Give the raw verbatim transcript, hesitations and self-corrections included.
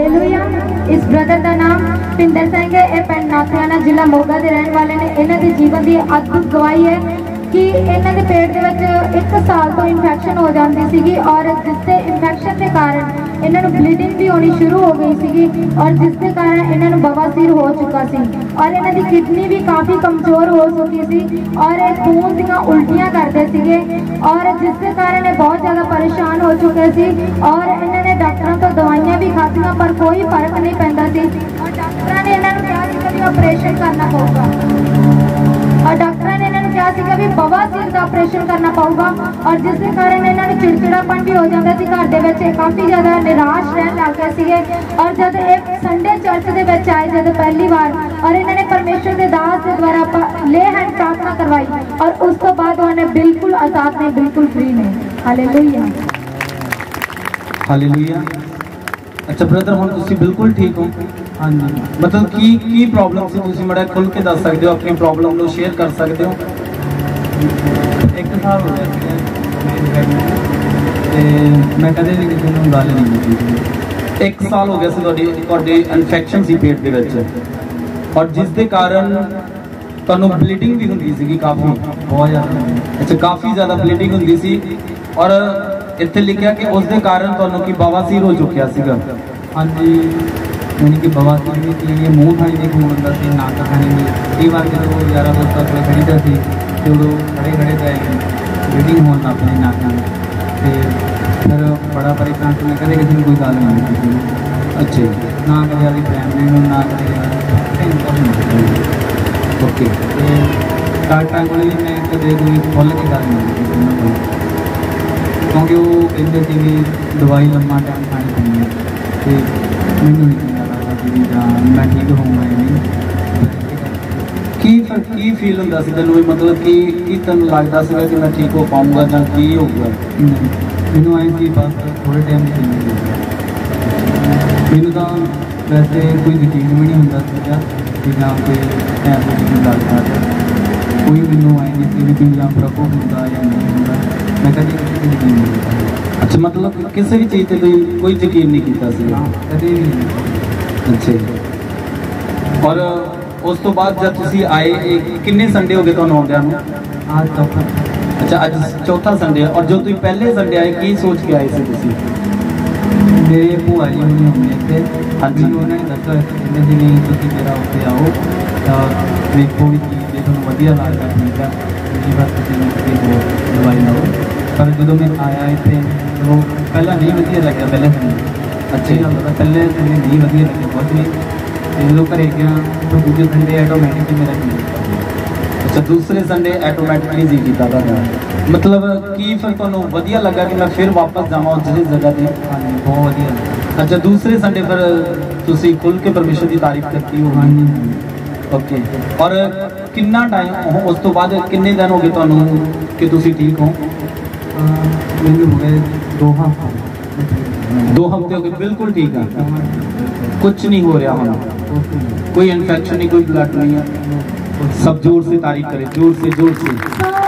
Hallelujah. इस brother का नाम पिंदर सिंह है, ये पिंड नाथियाना जिला मोगा के रहने वाले ने। इन्हां दी जीवन की अद्भुत गवाही है कि इन्हां दे पेट दे विच एक साल तो इन्फेक्शन हो जाती सीगी और जिससे इन्फेक्शन के कारण इन्हां नूं ब्लीडिंग भी होनी शुरू हो गई सीगी और जिसके कारण इन्हां नूं बवासीर हो चुका सी और इन्हां दी किडनी भी काफ़ी कमजोर हो चुकी सी और ये खून दीयां उल्टियां करते सीगे और जिसके कारण ये बहुत ज़्यादा परेशान हो चुके सी और इन्होंने डॉक्टरों तो दवाइयां भी खादियां पर कोई फर्क नहीं पैंदा सी और डॉक्टर ने इन्होंने कहा कि कभी ऑपरेशन करना पड़ेगा और डॉक्टर ने इन्होंने कहा कि भी बवासीर का ऑपरेशन करना पड़ेगा और जिसके कारण इन्होंने चिड़चिड़ापन भी हो जाता सी घर दे विच काफ़ी ज़्यादा निराश रहन लग गए सीगे और जब एक संडे चर्च के विच आए जब पहली बार और इन्होंने परमेश्वर के दास के द्वारा ले हैंड प्रार्थना करवाई और उस तो बाद उन्होंने बिल्कुल आजाद नहीं, बिल्कुल फ्री नहीं। Hallelujah hallelujah. अच्छा ब्रदर हुण तुसीं बिल्कुल ठीक हो? हाँ जी। मतलब की की प्रॉब्लम सी, तुसीं माड़ा खुल के दस सकते हो, अपनी प्रॉब्लम नूं शेयर कर सकते हो? एक साल हो गया मैं कदे भी किसी नूं गल नहीं की। एक साल हो गया सी तुहाडी तुहाडे इन्फेक्शन सी पेट दे विच और जिस दे कारण तुहानूं ब्लीडिंग भी हुंदी सीगी काफ़ी, बहुत ज़्यादा। अच्छा काफ़ी ज़्यादा ब्लीडिंग हुंदी सी और इत्थे लिखिया कि उस दे कारण तुहानूं की बवासीर हो चुकिया सीगा। हाँ जी, यानी कि बवासीर भी थी, मूँह खाने में खून होता सी, नाक खाने में। कई बार जो यारा दोस्तों को खरीदा सी तो वो खड़े खड़े पै ब्लीडिंग होने लग पई नाक में फिर बड़ा परेशान से मैं कदे किसी ने कोई गल नहीं की। अच्छे ना कदे अपनी फैमिली में ना कदे ओके डॉक्टर को मैं कदे कोई खुल के गल नहीं की क्योंकि वो कहते थे भी दवाई लम्मा टाइम खानी पैनी है तो मैनू नहीं चंगा लगता कि जां मैं ठीक होऊंगा नहीं। की की फील होंदा सी तैनूं, मतलब कि की तैनूं लगदा सीगा कि मैं ठीक हो पाऊंगा जां की होऊगा? मैनू आए कि बस थोड़े टाइम ठीक मैनू तो वैसे कोई यकीन भी नहीं होंदा सीगा कि जां कोई ऐसा मैनू लगदा कोई मैनू आए नहीं कि जां प्रभु होंदा या नहीं होंदा, मैं कभी किसी को यकीन नहीं किया। अच्छा मतलब किसी भी चीज़ पर कोई कोई यकीन नहीं किया सीगा? कभी भी नहीं। अच्छा और उस तो बाद जब तुसी आए किन्ने संडे हो गए तुहानूं आउंदिआं नूं? आज चौथा। अच्छा अज चौथा संडे और जो तुसीं पहले संडे आए की सोच के आए सी तुसीं? मेरे भूआ जी होनी होंगे इत्थे। हाँ जी। उन्होंने दस्सिया कहते सी नहीं तुसीं मेरा उत्थे आओ तां देखो भी चीज़ जे तुहानूं वधिया लगदा ठीक है तुसीं बस तुसीं हो दवाई लाओ। पर जो मैं आया इत्थे तो पहला नहीं वधिया लग्या पहले संडे। अच्छी गल है पहले संडे नहीं वधिया लग्या कुछ भी जो घरे गया तो दूसरे संडे ऑटोमैटिकली मेरा ठीक। अच्छा दूसरे संडे ऑटोमैटिकली जी कीता तुहाडा, मतलब की फिर तुहानूं वधिया लगा कि मैं फिर वापस जावां उस जगह ते? हाँ जी बहुत वधिया। अच्छा दूसरे संडे फिर तुसीं खुल के परमेश्वर की तारीफ करती हो? हाँ जी। ओके और कितना टाइम उस तो बाद किन्ने दिन हो गए तुहानूं कि तुसीं ठीक हो? मैनूं हो गए दो हफ्ते। दो हफ्ते हो गए बिल्कुल ठीक है, कुछ नहीं हो रहा होना, कोई इन्फेक्शन नहीं, कोई ब्लड नहीं है। सब जोर से तारीफ करें, जोर से जोर से।